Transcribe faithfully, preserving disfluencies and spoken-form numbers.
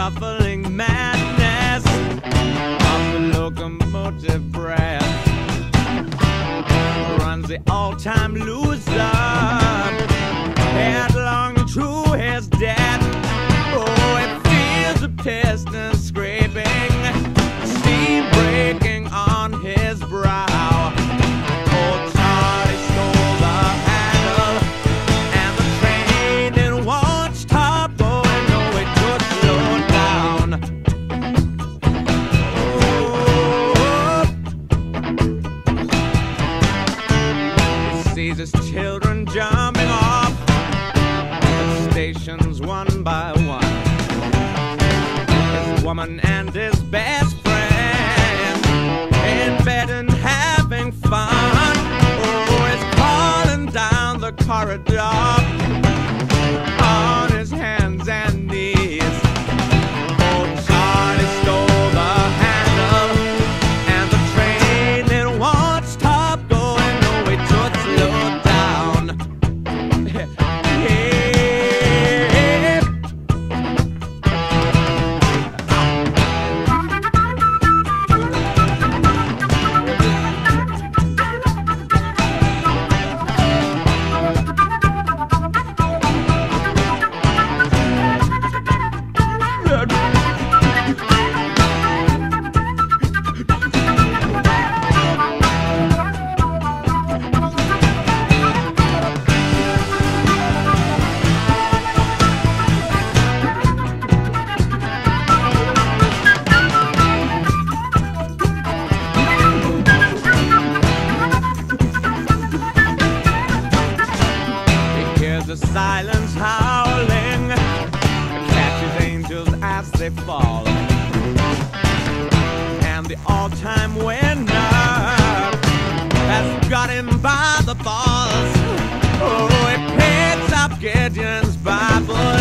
shuffling madness of the locomotive breath runs the all-time loser headlong to his death. Oh, it feels the piston scraping, steam breaking on his brow. Old Charlie stole the handle, and the train it won't stop going. No, it could slow down. Oh. He sees his children jumping off the stations one by one. His woman and his best friend in bed and having fun. Oh, he's crawling down the corridor on his hands and knees. Oh, Charlie stole the handle, and the train it won't stop going. No, it could slow down. Yeah. The silence howling catches angels as they fall, and the all-time winner has got him by the balls. Oh, he picks up Gideon's Bible